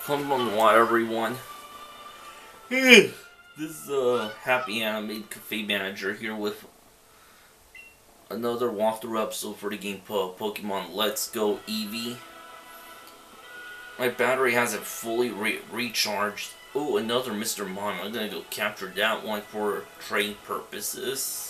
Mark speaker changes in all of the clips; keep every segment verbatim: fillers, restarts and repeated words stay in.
Speaker 1: Konbanwa everyone. This is uh, Happy Animated Cafe Manager here with another walkthrough episode for the game po Pokemon Let's Go Eevee. My battery hasn't fully re recharged. Oh, another Mister Mon. I'm gonna go capture that one for trade purposes.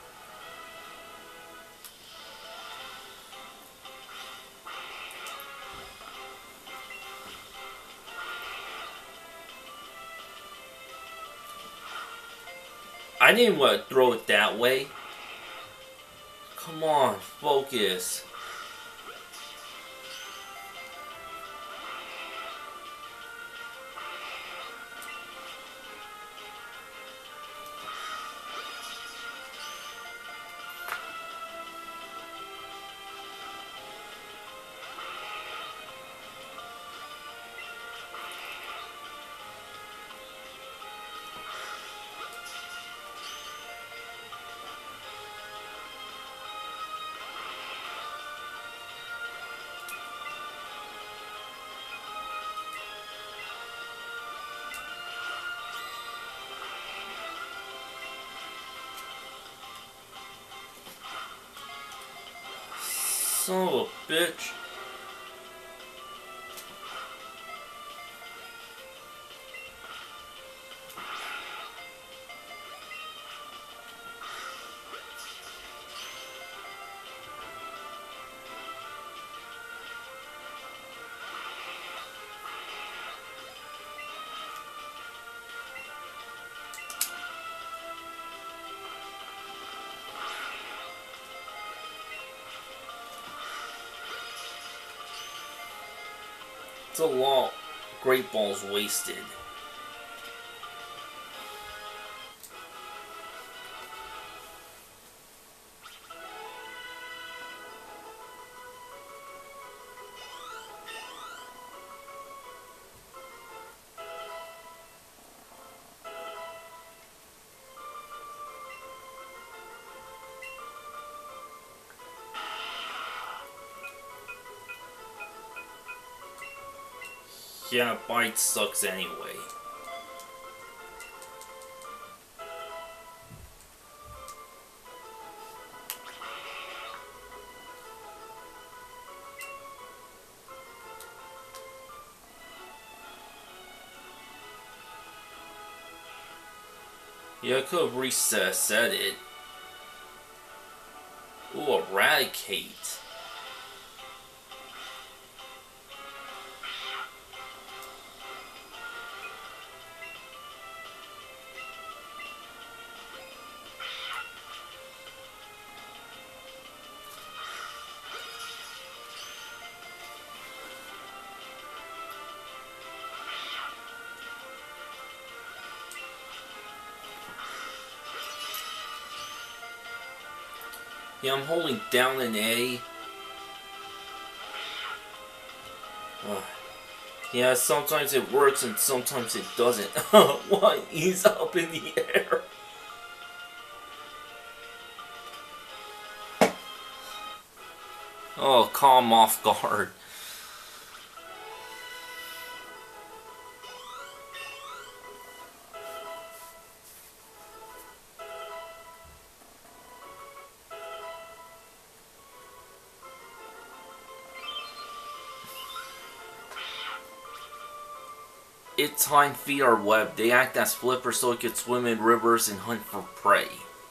Speaker 1: I didn't want to throw it that way. Come on, focus. Son of a bitch. It's a lot. Great Balls wasted. Yeah, Bite sucks anyway. Yeah, I could have reset set it. Ooh, Eradicate. Yeah, I'm holding down an A. Uh, yeah, sometimes it works and sometimes it doesn't. What? He's up in the air. Oh, calm off guard. Its hind feet are webbed. They act as flippers so it can swim in rivers and hunt for prey.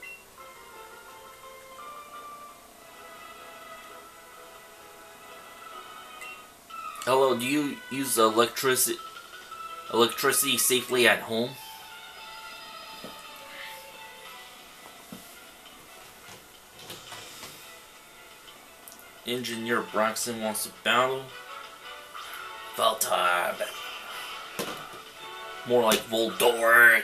Speaker 1: Hello, do you use electricity electricity safely at home? Engineer Braxton wants to battle. Voltab. More like Voldoric.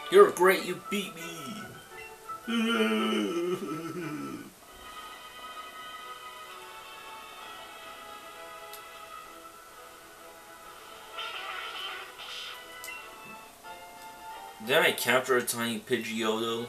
Speaker 1: You're great, you beat me! Did I capture a tiny Pidgeotto?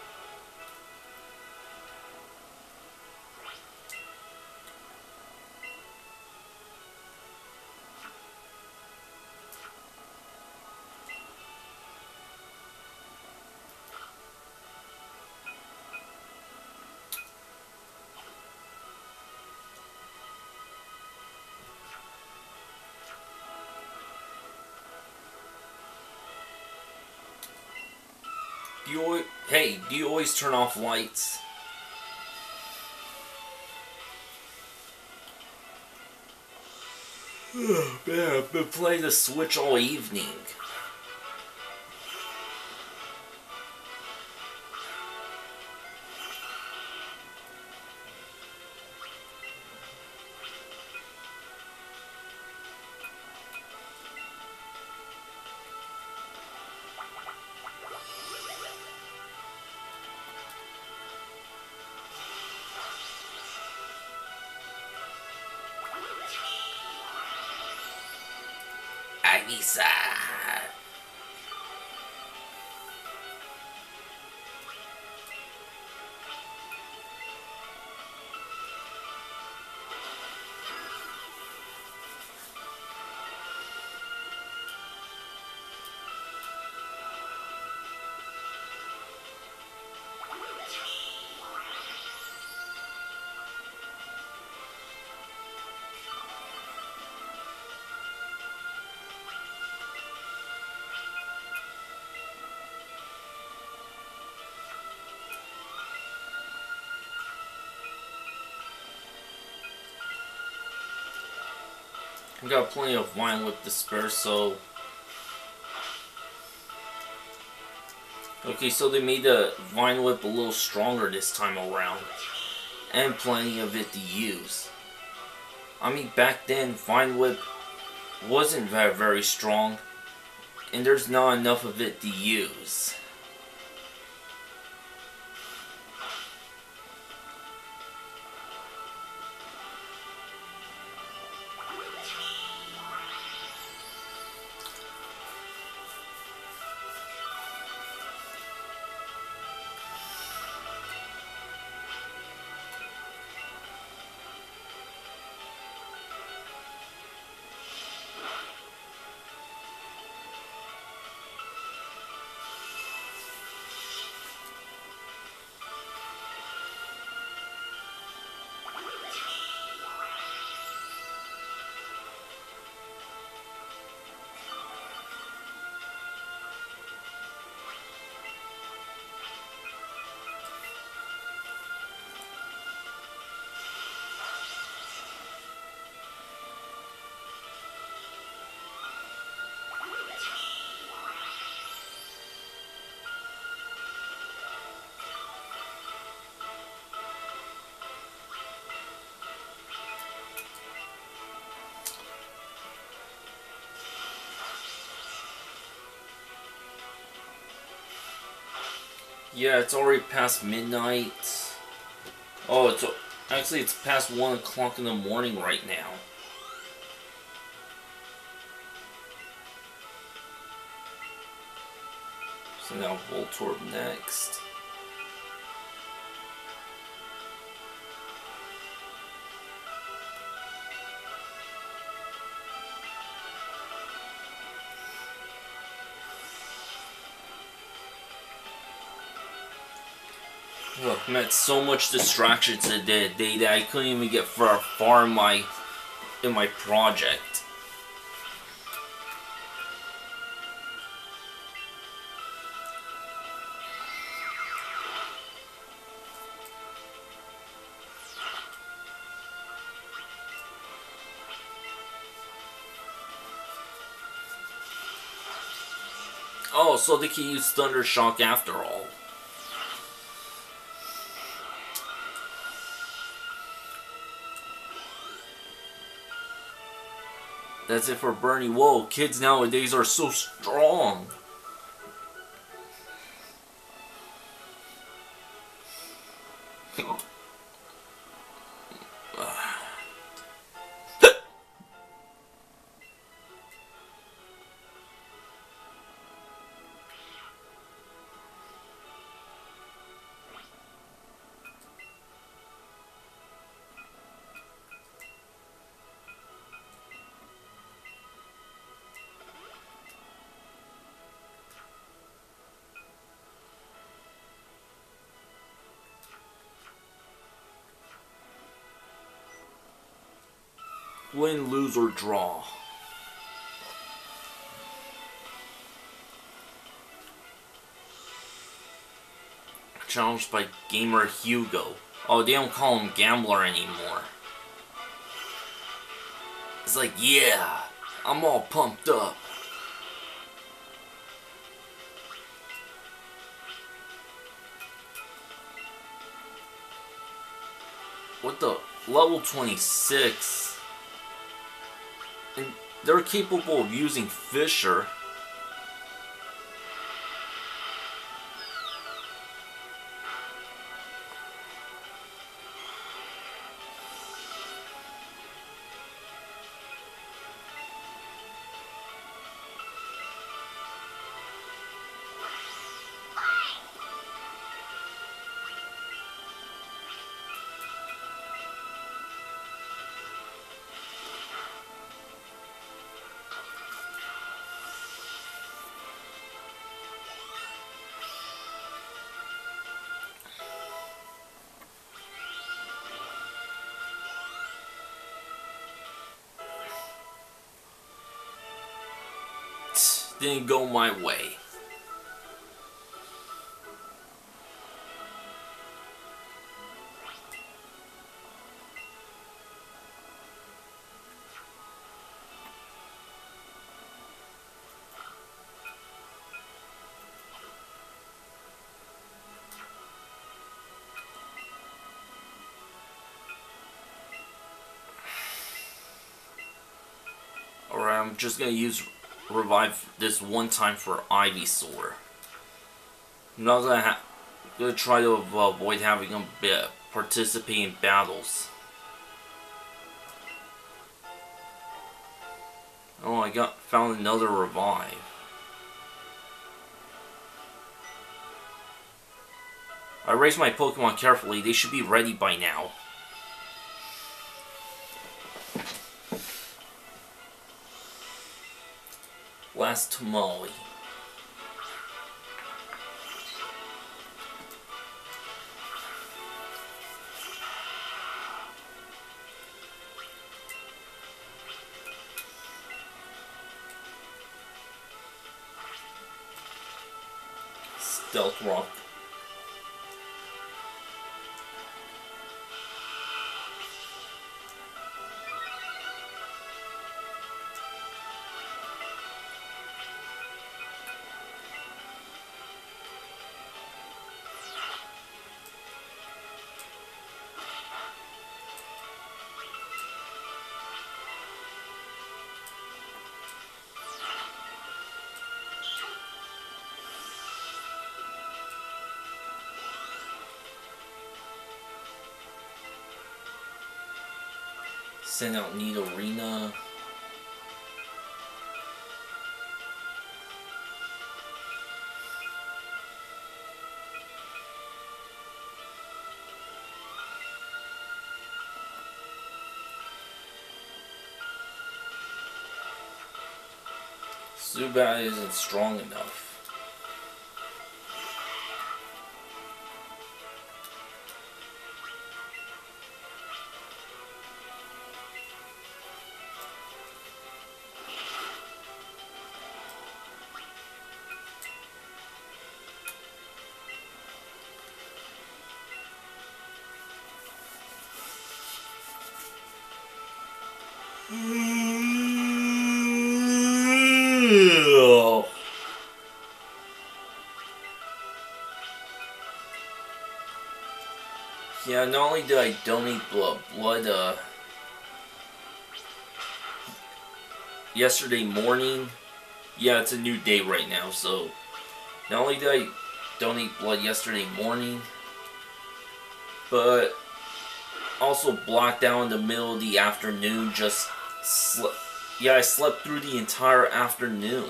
Speaker 1: Do you always, hey, do you always turn off lights? Oh, man, I've been playing the Switch all evening. Agisa! I got plenty of wine with despair, so... Okay, so they made the Vine Whip a little stronger this time around. And plenty of it to use. I mean, back then, Vine Whip wasn't very, very strong. And there's not enough of it to use. Yeah, it's already past midnight. Oh, it's actually it's past one o'clock in the morning right now. So now Voltorb next. Look, I met so much distraction today that I couldn't even get far, far in my in my project. Oh, so they can use Thunder Shock after all. That's it for Bernie. Whoa, kids nowadays are so strong. Win, lose, or draw. Challenged by Gamer Hugo. Oh, they don't call him Gambler anymore. It's like, yeah, I'm all pumped up. What the? Level twenty-six? And they're capable of using Fisher. Didn't go my way. Alright, I'm just gonna use revive this one time for Ivysaur. I'm not gonna, ha gonna try to avoid having him participate in battles. Oh, I got found another revive. I raised my Pokemon carefully. They should be ready by now. Last Tamale. Stealth Rock. Send out Nidorina. Zubat isn't strong enough. Yeah, not only did I donate blood, blood uh, yesterday morning, yeah, it's a new day right now, so not only did I donate blood yesterday morning, but also blocked out in the middle of the afternoon, just slept. Yeah, I slept through the entire afternoon.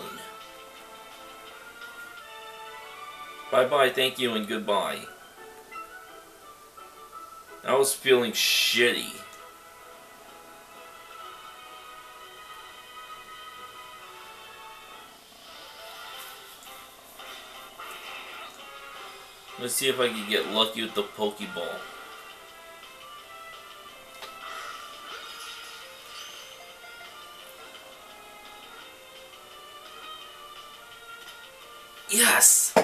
Speaker 1: Bye-bye, thank you, and goodbye. I was feeling shitty. Let's see if I can get lucky with the Pokeball. Yes!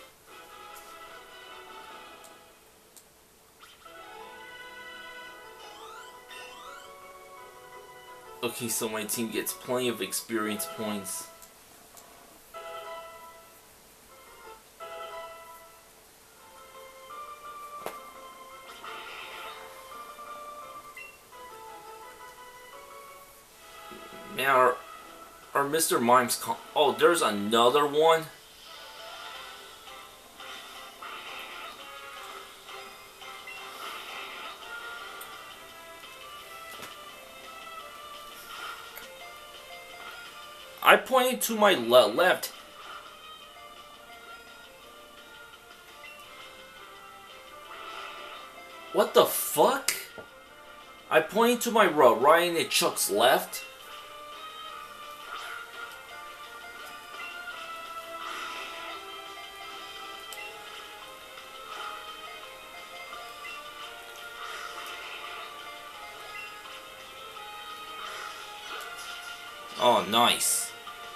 Speaker 1: Okay, so my team gets plenty of experience points. Man, our, our Mister Mime's con- oh, there's another one? I pointed to my le left. What the fuck? I pointed to my right and it chucks left? Oh, nice.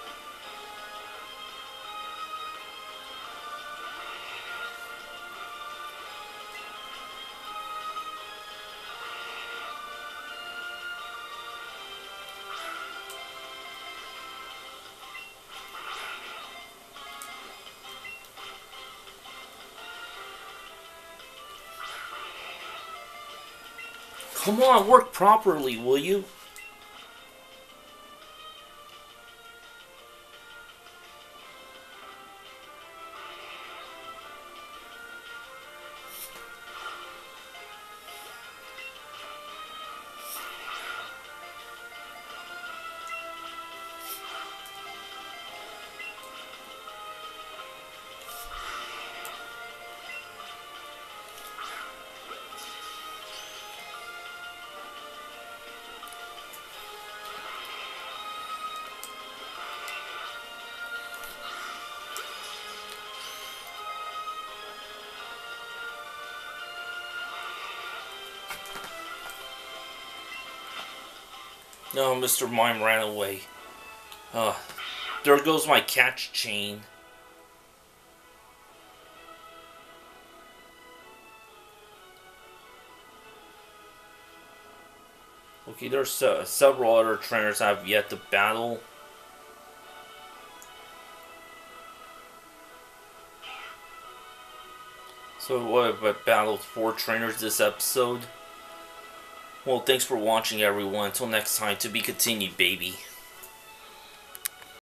Speaker 1: Come on, work properly, will you? No, Mister Mime ran away. Uh, there goes my catch chain. Okay, there's uh, several other trainers I've yet to battle. So what, but battled four trainers this episode? Well, thanks for watching, everyone. Until next time, to be continued, baby.